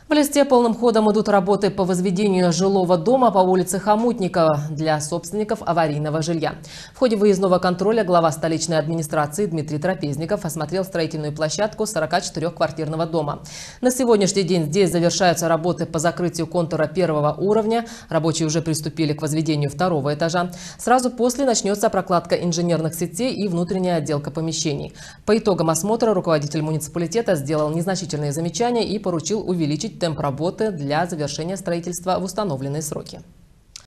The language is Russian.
В Элисте полным ходом идут работы по возведению жилого дома по улице Хомутникова для собственников аварийного жилья. В ходе выездного контроля глава столичной администрации Дмитрий Трапезников осмотрел строительную площадку 44-квартирного дома. На сегодняшний день здесь завершаются работы по закрытию контура первого уровня. Рабочие уже приступили к возведению второго этажа. Сразу после начнется прокладка инженерных сетей и внутренняя отделка помещений. По итогам осмотра руководитель муниципалитета сделал незначительные замечания и поручил увеличить темп работы для завершения строительства в установленные сроки.